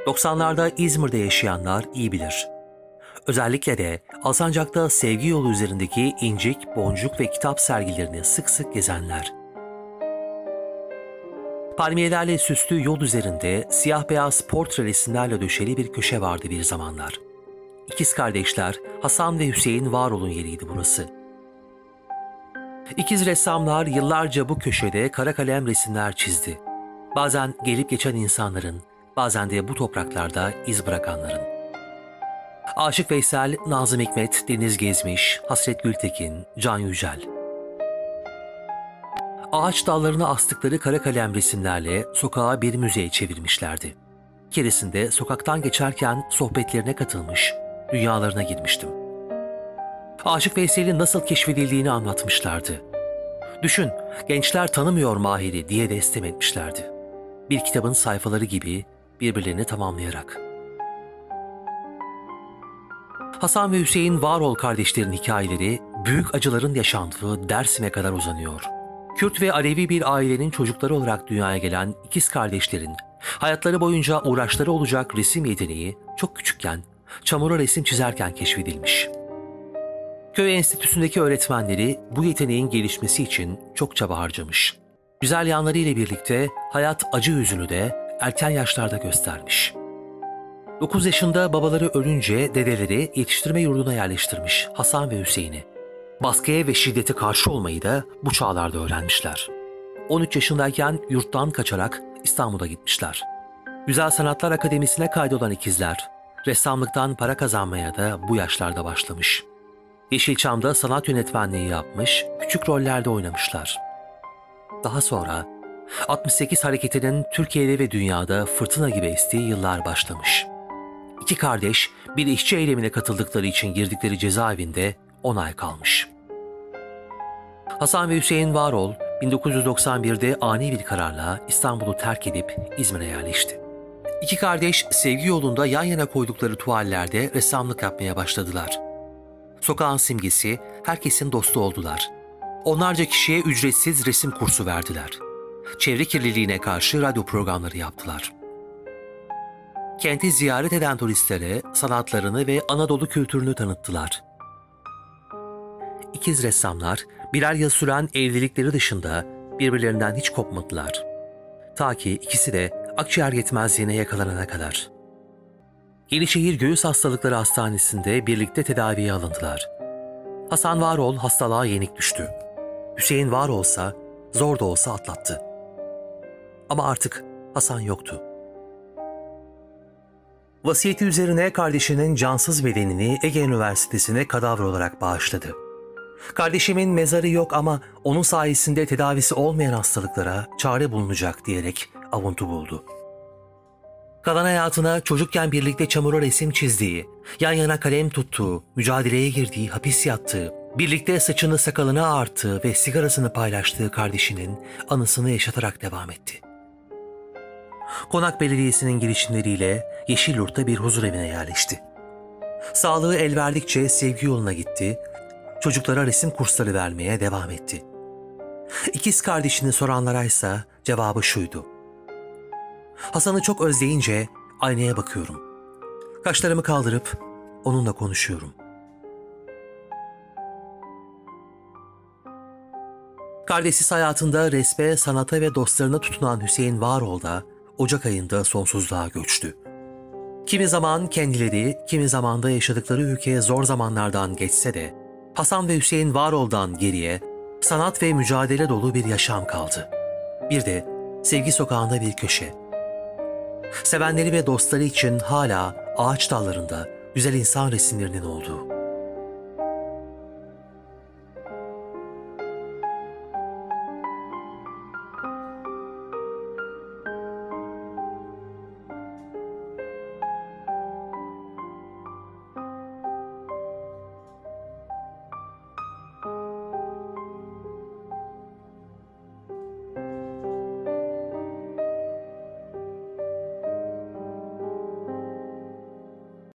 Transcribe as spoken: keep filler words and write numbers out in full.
doksanlarda İzmir'de yaşayanlar iyi bilir. Özellikle de Alsancak'ta Sevgi Yolu üzerindeki incik, boncuk ve kitap sergilerini sık sık gezenler. Palmiyelerle süslü yol üzerinde siyah beyaz portre resimlerle döşeli bir köşe vardı bir zamanlar. İkiz kardeşler Hasan ve Hüseyin Varol'un yeriydi burası. İkiz ressamlar yıllarca bu köşede kara kalem resimler çizdi. Bazen gelip geçen insanların, bazen de bu topraklarda iz bırakanların. Aşık Veysel, Nazım Hikmet, Deniz Gezmiş, Hasret Gültekin, Can Yücel. Ağaç dallarına astıkları kara kalem resimlerle sokağı bir müzeye çevirmişlerdi. Keresinde sokaktan geçerken sohbetlerine katılmış, dünyalarına girmiştim. Aşık Veysel'in nasıl keşfedildiğini anlatmışlardı. Düşün, gençler tanımıyor Mahir'i diye destem etmişlerdi. Bir kitabın sayfaları gibi birbirlerini tamamlayarak. Hasan ve Hüseyin Varol kardeşlerin hikayeleri büyük acıların yaşandığı Dersim'e kadar uzanıyor. Kürt ve Alevi bir ailenin çocukları olarak dünyaya gelen ikiz kardeşlerin hayatları boyunca uğraşları olacak resim yeteneği çok küçükken çamura resim çizerken keşfedilmiş. Köy enstitüsündeki öğretmenleri bu yeteneğin gelişmesi için çok çaba harcamış. Güzel yanları ile birlikte hayat acı yüzünü de erken yaşlarda göstermiş. dokuz yaşında babaları ölünce dedeleri yetiştirme yurduna yerleştirmiş Hasan ve Hüseyin'i. Baskıya ve şiddete karşı olmayı da bu çağlarda öğrenmişler. on üç yaşındayken yurttan kaçarak İstanbul'a gitmişler. Güzel Sanatlar Akademisi'ne kaydolan ikizler, ressamlıktan para kazanmaya da bu yaşlarda başlamış. Yeşilçam'da sanat yönetmenliği yapmış, küçük rollerde oynamışlar. Daha sonra altmış sekiz hareketinin Türkiye'de ve dünyada fırtına gibi estiği yıllar başlamış. İki kardeş bir işçi eylemine katıldıkları için girdikleri cezaevinde on ay kalmış. Hasan ve Hüseyin Varol bin dokuz yüz doksan birde ani bir kararla İstanbul'u terk edip İzmir'e yerleşti. İki kardeş sevgi yolunda yan yana koydukları tuvallerde ressamlık yapmaya başladılar. Sokağın simgesi, herkesin dostu oldular. Onlarca kişiye ücretsiz resim kursu verdiler. Çevre kirliliğine karşı radyo programları yaptılar. Kenti ziyaret eden turistlere sanatlarını ve Anadolu kültürünü tanıttılar. İkiz ressamlar birer yıl süren evlilikleri dışında birbirlerinden hiç kopmadılar. Ta ki ikisi de akciğer yetmezliğine yakalanana kadar. Yenişehir Göğüs Hastalıkları Hastanesi'nde birlikte tedaviye alındılar. Hasan Varol hastalığa yenik düştü. Hüseyin Varol ise zor da olsa atlattı. Ama artık Hasan yoktu. Vasiyeti üzerine kardeşinin cansız bedenini Ege Üniversitesi'ne kadavra olarak bağışladı. Kardeşimin mezarı yok ama onun sayesinde tedavisi olmayan hastalıklara çare bulunacak diyerek avuntu buldu. Kalan hayatına çocukken birlikte çamura resim çizdiği, yan yana kalem tuttuğu, mücadeleye girdiği, hapis yattığı, birlikte saçını sakalını ağarttığı ve sigarasını paylaştığı kardeşinin anısını yaşatarak devam etti. Konak Belediyesi'nin girişimleriyle Yeşilyurt'ta bir huzurevine yerleşti. Sağlığı el verdikçe sevgi yoluna gitti, çocuklara resim kursları vermeye devam etti. İkiz kardeşini soranlara ise cevabı şuydu: Hasan'ı çok özleyince aynaya bakıyorum. Kaşlarımı kaldırıp onunla konuşuyorum. Kardeşsiz hayatında resme, sanata ve dostlarına tutunan Hüseyin Varol da Ocak ayında sonsuzluğa göçtü. Kimi zaman kendileri, kimi zaman da yaşadıkları ülke zor zamanlardan geçse de Hasan ve Hüseyin Varol'dan geriye sanat ve mücadele dolu bir yaşam kaldı. Bir de Sevgi Sokağı'nda bir köşe. Sevenleri ve dostları için hala ağaç dallarında güzel insan resimlerinin olduğu.